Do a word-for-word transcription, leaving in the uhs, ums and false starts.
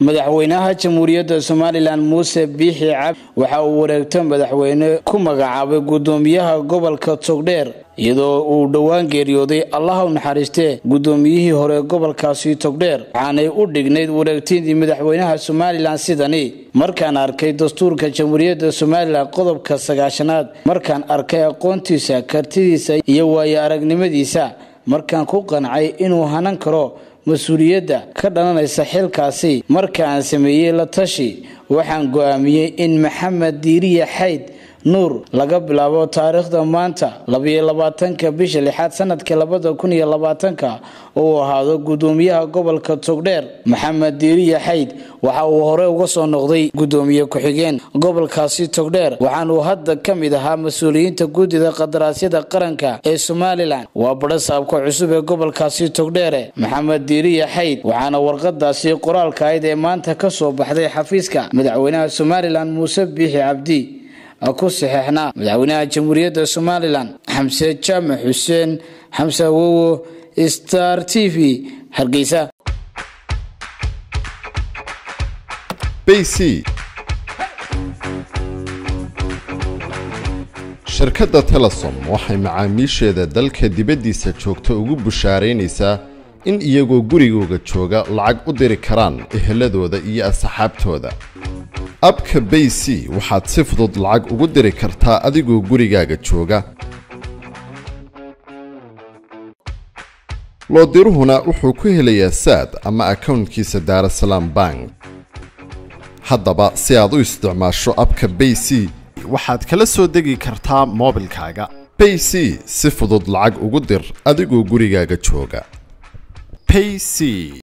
madaxweynaha jamhuuriyadda Soomaaliland Muuse Biixi Cabdi waxa uu wareegtay madaxweyne ku magacaabay gudoomiyaha gobolka Togdheer iyadoo uu dhawaan geeriyooday Allah u naxariistay gudoomiyihii hore gobolkaasi Togdheer waxaanay u dhignayd wareegtidii madaxweynaha Soomaaliland sidani markaan arkay dastuurka jamhuuriyadda Soomaaliland qodobka sagaashanaad markaan arkay aqoontiisa kartidiisa iyo waayo aragnimadiisa markaan ku qancay inuu hanan karo mas'uuliyadda ka dhalanaysa xilkaasi markaan sameeyay la tashi waxaan go'aamiyay in Maxamed Diiriye Xayd Nuur laga bilaabo taariikhda maanta laba iyo labaatanka bisha lixaad sanadka laba kun iyo labaatan oo ahaado gudoomiyaha gobolka Togdheer. Maxamed Diiriye Xayd waxa uu hore uga soo noqday gudoomiye ku xigeen gobolkaasi Togdheer waxaan uu hadda kamid ahaa mas'uuliyiinta guddida qadaraasyada qaranka ee Soomaaliland waa barasaabka cusub ee gobolkaasi Togdheer. Maxamed Diiriye Xayd waxaana warqadaasi qoraalka ayd ee maanta ka soo baxday xafiiska madaxweynaha Soomaaliland Muuse Biixi Cabdi aku saxeexna madaxweynaha jamhuuriyadda Soomaaliland Xamse Jaamac Xuseen Xamse Wowo Star T V Hargeysa. B C shirkadda Telesom waxay macaamiisheeda dalka dibaddiisa joogta ugu bushaaraynaysaa in iyagoo gurigooda jooga lacag u diri karaan eheladooda iyo asxaabtooda. abka B C waxaad si fudud lacag ugu diri kartaa adigoo gurigaaga jooga. loo diruhuna wuxuu ku helayaa saad ama accountkiisa Daarasalaam Bank. haddaba si aad u isticmaasho abka B C waxaad kala soo degi kartaa moobilkaaga. B C si fudud lacag ugu dir adigoo gurigaaga jooga. Payc